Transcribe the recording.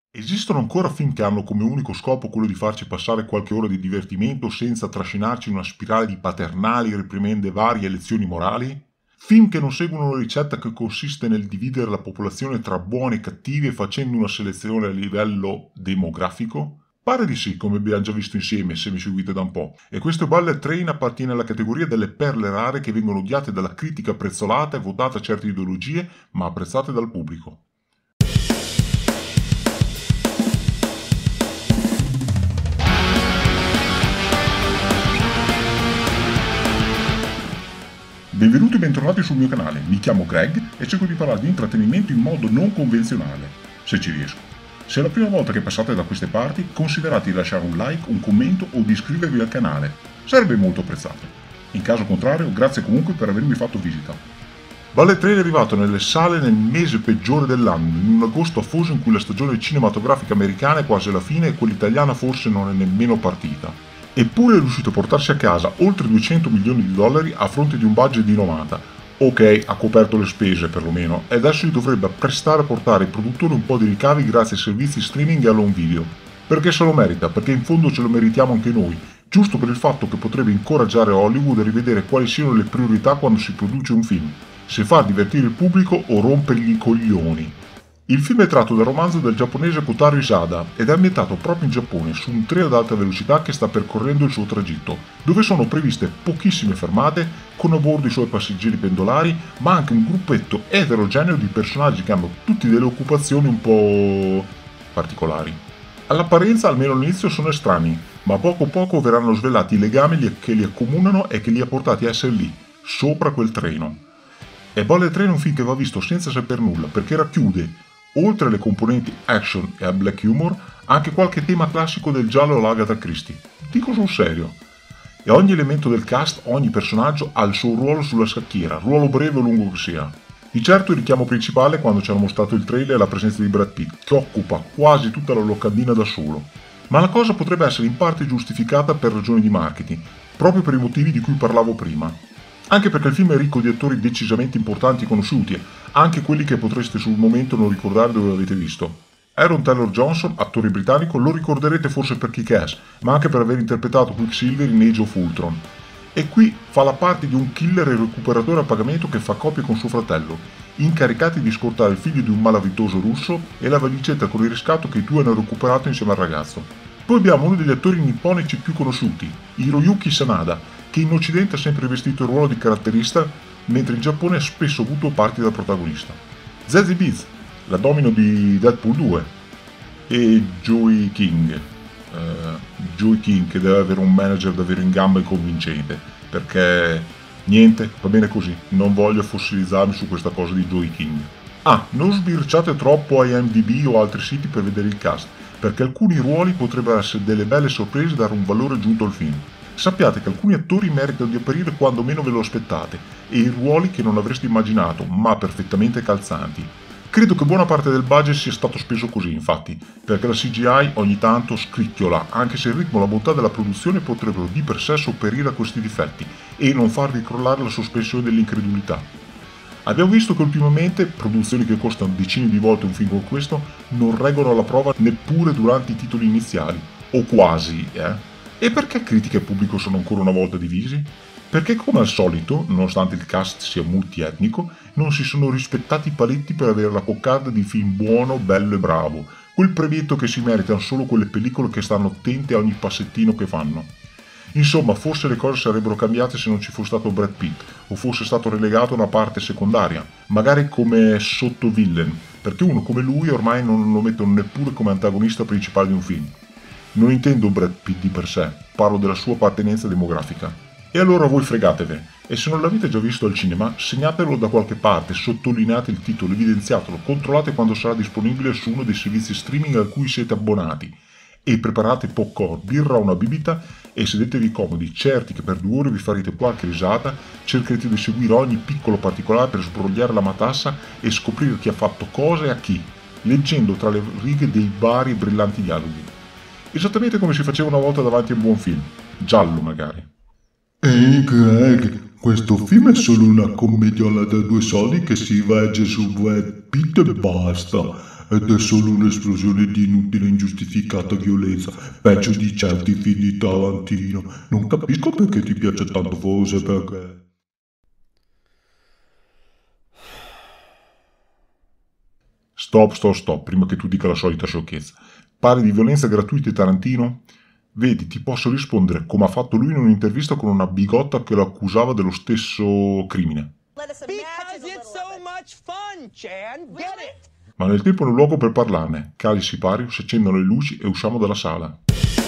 Esistono ancora film che hanno come unico scopo quello di farci passare qualche ora di divertimento senza trascinarci in una spirale di paternali reprimende varie e lezioni morali? Film che non seguono una ricetta che consiste nel dividere la popolazione tra buoni e cattivi e facendo una selezione a livello demografico? Pare di sì, come abbiamo già visto insieme se mi seguite da un po'. E questo Bullet Train appartiene alla categoria delle perle rare che vengono odiate dalla critica prezzolata e votate a certe ideologie, ma apprezzate dal pubblico. Benvenuti e bentornati sul mio canale, mi chiamo Greg e cerco di parlare di intrattenimento in modo non convenzionale, se ci riesco. Se è la prima volta che passate da queste parti, considerate di lasciare un like, un commento o di iscrivervi al canale, sarebbe molto apprezzato. In caso contrario, grazie comunque per avermi fatto visita. Bullet Train è arrivato nelle sale nel mese peggiore dell'anno, in un agosto afoso in cui la stagione cinematografica americana è quasi alla fine e quella italiana forse non è nemmeno partita. Eppure è riuscito a portarsi a casa oltre 200 milioni di dollari a fronte di un budget di 90. Ok, ha coperto le spese perlomeno, e adesso gli dovrebbe apprestare a portare ai produttori un po' di ricavi grazie ai servizi streaming e all'home video. Perché se lo merita, perché in fondo ce lo meritiamo anche noi, giusto per il fatto che potrebbe incoraggiare Hollywood a rivedere quali siano le priorità quando si produce un film, se far divertire il pubblico o rompergli i coglioni. Il film è tratto dal romanzo del giapponese Kotaro Isada ed è ambientato proprio in Giappone su un treno ad alta velocità che sta percorrendo il suo tragitto, dove sono previste pochissime fermate, con a bordo i suoi passeggeri pendolari, ma anche un gruppetto eterogeneo di personaggi che hanno tutti delle occupazioni un po' particolari. All'apparenza, almeno all'inizio, sono estranei, ma poco a poco verranno svelati i legami che li accomunano e che li ha portati a essere lì, sopra quel treno. E Bullet Train è un film che va visto senza saper nulla, perché racchiude, oltre alle componenti action e al black humor, anche qualche tema classico del giallo all'Agatha Christie. Dico sul serio. E ogni elemento del cast, ogni personaggio ha il suo ruolo sulla scacchiera, ruolo breve o lungo che sia. Di certo il richiamo principale quando ci hanno mostrato il trailer è la presenza di Brad Pitt, che occupa quasi tutta la locandina da solo. Ma la cosa potrebbe essere in parte giustificata per ragioni di marketing, proprio per i motivi di cui parlavo prima. Anche perché il film è ricco di attori decisamente importanti e conosciuti, anche quelli che potreste sul momento non ricordare dove l'avete visto. Aaron Taylor Johnson, attore britannico, lo ricorderete forse per Kick-Ass, ma anche per aver interpretato Quicksilver in Age of Ultron. E qui fa la parte di un killer e recuperatore a pagamento che fa coppia con suo fratello, incaricati di scortare il figlio di un malavitoso russo e la valigetta con il riscatto che i due hanno recuperato insieme al ragazzo. Poi abbiamo uno degli attori nipponici più conosciuti, Hiroyuki Sanada, che in Occidente ha sempre vestito il ruolo di caratterista, mentre in Giappone ha spesso avuto parti da protagonista. Zazie Beetz, la domino di Deadpool 2, e Joey King. Joey King che deve avere un manager davvero in gamba e convincente, perché niente, va bene così, non voglio fossilizzarmi su questa cosa di Joey King. Ah, non sbirciate troppo a IMDb o altri siti per vedere il cast, perché alcuni ruoli potrebbero essere delle belle sorprese e dare un valore aggiunto al film. Sappiate che alcuni attori meritano di apparire quando meno ve lo aspettate e in ruoli che non avreste immaginato, ma perfettamente calzanti. Credo che buona parte del budget sia stato speso così, infatti, perché la CGI ogni tanto scricchiola, anche se il ritmo e la bontà della produzione potrebbero di per sé sopperire a questi difetti e non farvi crollare la sospensione dell'incredulità. Abbiamo visto che ultimamente produzioni che costano decine di volte un film come questo non reggono alla prova neppure durante i titoli iniziali, o quasi, E perché critica e pubblico sono ancora una volta divisi? Perché come al solito, nonostante il cast sia multietnico, non si sono rispettati i paletti per avere la coccarda di film buono, bello e bravo, quel brevetto che si meritano solo quelle pellicole che stanno attente a ogni passettino che fanno. Insomma, forse le cose sarebbero cambiate se non ci fosse stato Brad Pitt, o fosse stato relegato a una parte secondaria, magari come sottovillain, perché uno come lui ormai non lo mettono neppure come antagonista principale di un film. Non intendo Brad Pitt di per sé, parlo della sua appartenenza demografica. E allora voi fregatevene, e se non l'avete già visto al cinema, segnatelo da qualche parte, sottolineate il titolo, evidenziatelo, controllate quando sarà disponibile su uno dei servizi streaming a cui siete abbonati, e preparate popcorn, birra o una bibita e sedetevi comodi, certi che per 2 ore vi farete qualche risata, cercherete di seguire ogni piccolo particolare per sbrogliare la matassa e scoprire chi ha fatto cosa e a chi, leggendo tra le righe dei vari e brillanti dialoghi. Esattamente come si faceva una volta davanti a un buon film, giallo magari. Ehi Greg, questo film è solo una commediola da 2 soldi che si regge su Brad Pitt e basta. ed è solo un'esplosione di inutile e ingiustificata violenza, peggio di certi film di Tarantino. Non capisco perché ti piace tanto, forse perché... Stop, prima che tu dica la solita sciocchezza. Parli di violenza gratuita e Tarantino? Vedi, ti posso rispondere come ha fatto lui in un'intervista con una bigotta che lo accusava dello stesso crimine. Because it's so much fun, Chan. Get it? Ma nel tempo e nel luogo per parlarne, cali sipario, si accendono le luci e usciamo dalla sala.